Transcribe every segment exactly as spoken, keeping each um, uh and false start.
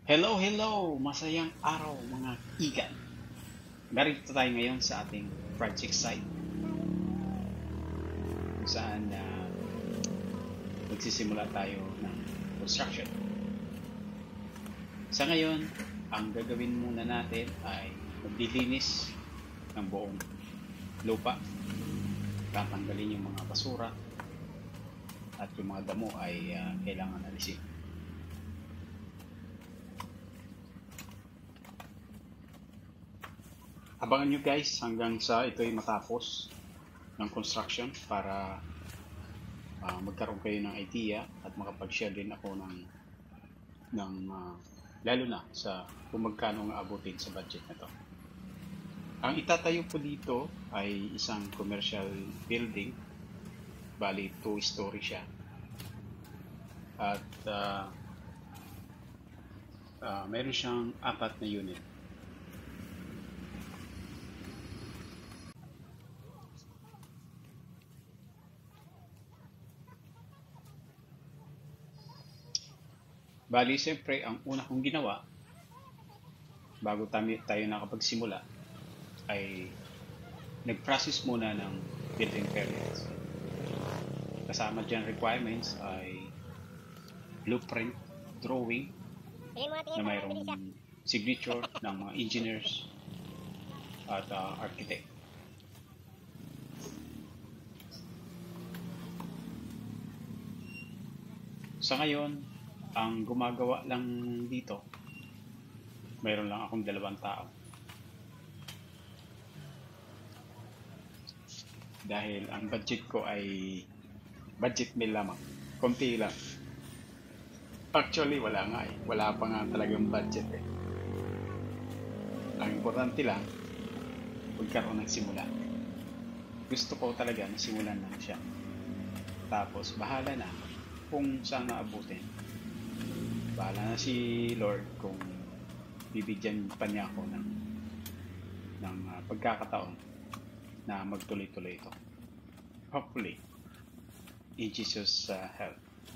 Hello, hello! Masayang araw mga igan. Narito tayo ngayon sa ating project site kung saan uh, magsisimula tayo ng construction. Sa ngayon, ang gagawin muna natin ay maglilinis ng buong lupa. Tatanggalin yung mga basura at yung mga damo ay uh, kailangan alisin. Abangan nyo guys hanggang sa ito ay matapos ng construction para uh, magkaroon kayo ng idea at makapag-share din ako ng, ng uh, lalo na sa kung magkano ang abutin sa budget na to. Ang itatayo po dito ay isang commercial building, bali two story siya at uh, uh, meron siyang apat na unit. Bali, siyempre, ang una kong ginawa bago tayo nakapagsimula ay nag-process muna ng building permits. Kasama dyan requirements ay blueprint drawing na mayroong signature ng mga engineers at uh, architect. Sa ngayon, ang gumagawa lang dito, mayroon lang akong dalawang tao. Dahil ang budget ko ay budget meal lamang. Konti lang. Actually, wala nga eh. Wala pa nga talagang budget eh. Ang importante lang, magkaroon ng simula. Gusto ko talaga na simulan lang siya. Tapos, bahala na kung saan naabutin. Bahala na si Lord kung bibigyan pa niya ako ng, ng uh, pagkakataon na magtuloy-tuloy ito. Hopefully, in Jesus' uh, help.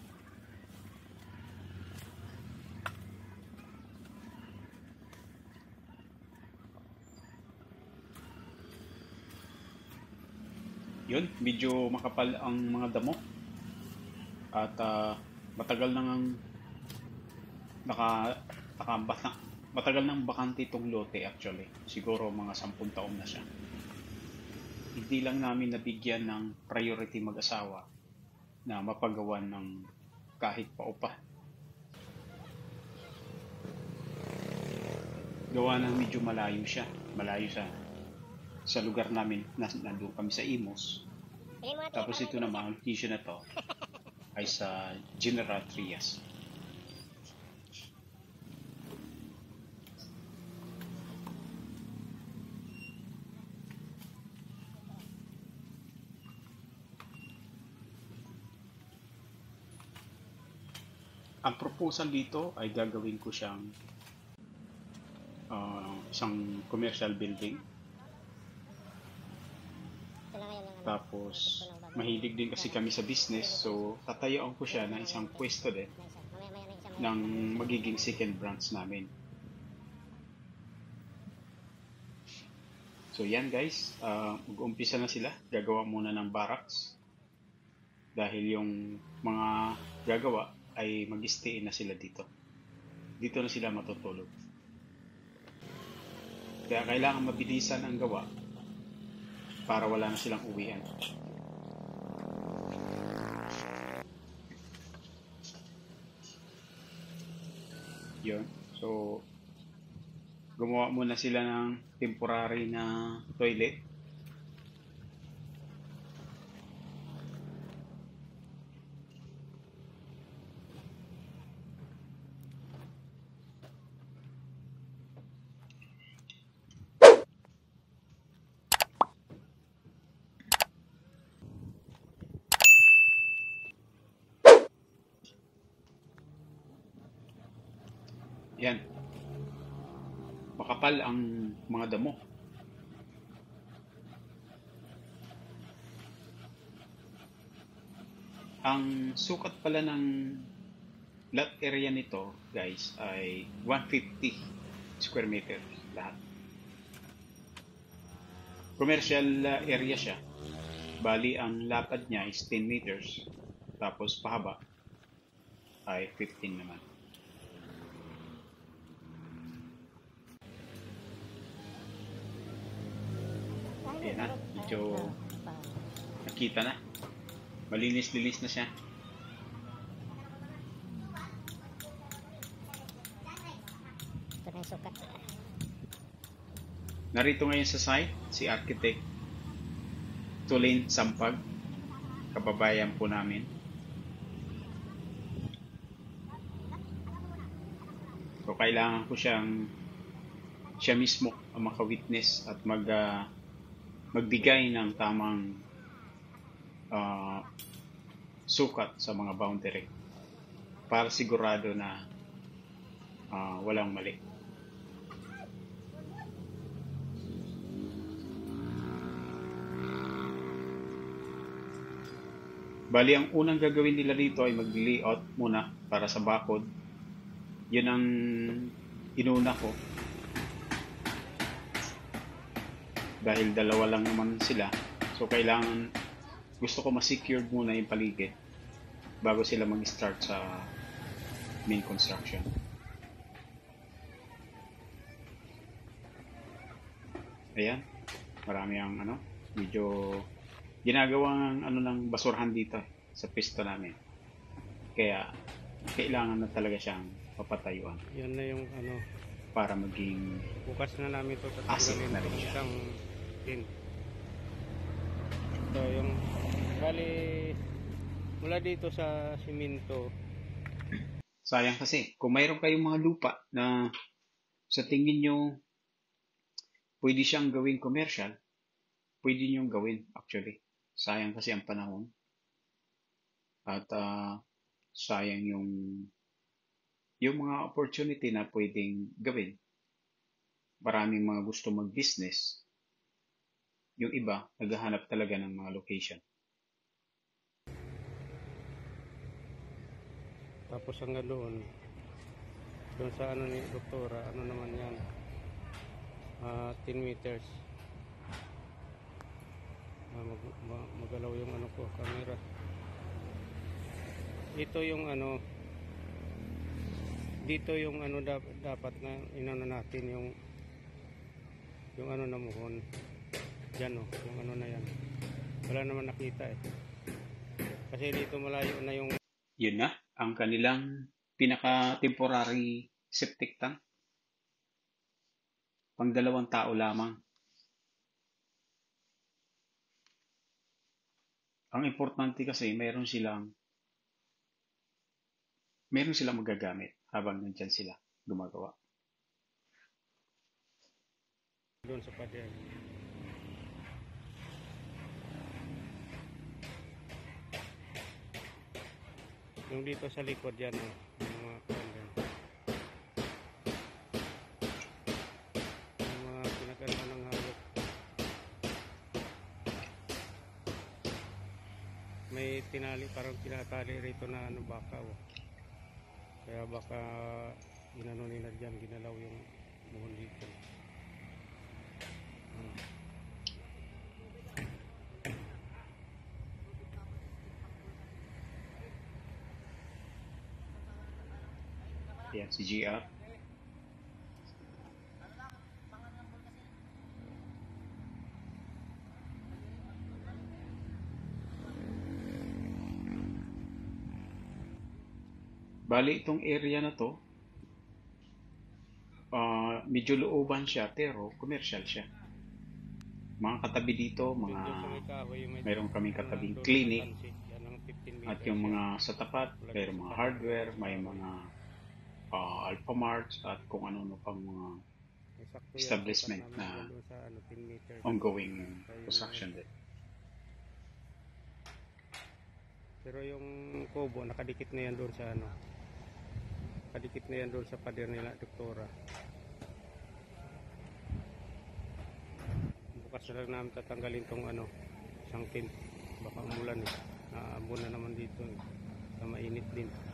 Yun, medyo makapal ang mga damo at uh, matagal nang naka, naka matagal nang bakante itong lote actually. Siguro mga sampung taon na siya. Hindi lang namin nabigyan ng priority mag-asawa na mapagawan ng kahit paupa. Gawa ng medyo malayo siya. Malayo sa sa lugar namin, nandun kami sa Imos. Tapos ito naman, location na to ay sa General Trias. Ang proposal dito ay gagawin ko siyang uh, isang commercial building. Tapos mahilig din kasi kami sa business, so tatayuan ko siya ng isang pwesto din ng magiging second branch namin. So yan guys, uh, mag-umpisa na sila. Gagawa muna ng barracks dahil yung mga gagawa ay mag-stay na sila dito. Dito na sila matutulog. Kaya kailangan mabilisan ang gawa para wala na silang uwian. Yun. So, gumawa muna sila ng temporary na toilet. Yan. Makapal ang mga damo. Ang sukat pala ng lot area nito guys ay one fifty square meter lahat. Commercial uh, area siya. Bali ang lapad niya is ten meters. Tapos pahaba ay fifteen naman. Ayan na, medyo nakita na. Malinis-linis na siya. Ito na yung sukat. Narito ngayon sa site si Architect Tulin Sampag, kababayan po namin. So kailangan ko siyang siya mismo ang maka-witness at mag uh, magbigay ng tamang uh, sukat sa mga boundary para sigurado na uh, walang mali. Bali, ang unang gagawin nila dito ay mag-layout muna para sa bakod. Yun ang inuna ko. Dahil dalawa lang naman sila. So, kailangan, gusto ko ma-secured muna yung paligid bago sila mag-start sa main construction. Ayan. Marami ang ano, medyo ginagawang ano ng basurahan dito sa pisto namin. Kaya kailangan na talaga siyang papatayuan. Yan na yung ano, para maging bukas na namin ito asset tatanggalin na rin itong siya. isang pin. So yung bali mula dito sa simento. Sayang kasi kung mayroon kayong mga lupa na sa tingin nyo pwede siyang gawing commercial, pwede nyo gawin actually. Sayang kasi ang panahon. At uh, sayang yung yung mga opportunity na pwedeng gawin. Maraming mga gusto mag-business. Yung iba, naghahanap talaga ng mga location. Tapos hanggang doon, doon sa ano ni doktora, ano naman yan, uh, ten meters. Uh, mag, mag, magalaw yung ano ko, camera. Ito yung ano, dito yung ano dap, dapat na inano natin yung yung ano na muhon. Diyan o, yung ano na yan. Wala naman nakita eh. Kasi dito malayo na yung Yun na, ang kanilang pinaka-temporary septic tank. Pang dalawang tao lamang. Ang importante kasi mayroon silang mayroon silang magagamit habang nandyan sila gumagawa. doon sa pader. Yung dito sa likod yan oh, yung mga pader. Yung mga pinagano ng hayop. May tinali, parang tinatali rito na ano baka oh. Kaya baka ginano nila dyan, ginalaw yung muhon dito. Hmm. Ayan, si G R. Bali, itong area na to, uh, medyo looban siya, pero commercial siya. Mga katabi dito, mga mayroon kaming katabing clinic, at yung mga sa tapat, mayroong mga hardware, may mga uh, Alphamart, at kung ano-ano pang mga establishment na ongoing construction din. Pero yung kubo, nakadikit na yan doon sa ano. Nakadikit na yan doon sa pader nila, doktora. Bukas na lang namin tatanggalin tong ano, isang pin. Baka umulan eh. Naabon na naman dito eh. Sa mainit din.